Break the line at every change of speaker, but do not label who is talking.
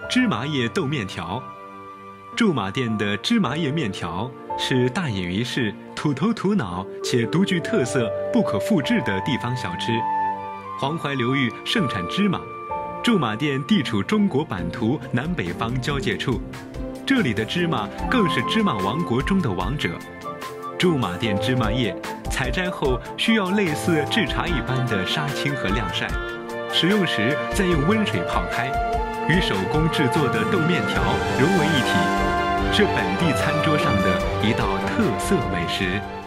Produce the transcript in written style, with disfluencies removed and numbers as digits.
芝麻叶豆面条。驻马店的芝麻叶面条是大眼于世、土头土脑且独具特色、不可复制的地方小吃。黄淮流域盛产芝麻，驻马店地处中国版图南北方交界处，这里的芝麻更是芝麻王国中的王者。驻马店芝麻叶采摘后需要类似制茶一般的杀青和晾晒，使用时再用温水泡开，与手工制作的豆面条融为一体，是本地餐桌上的一道特色美食。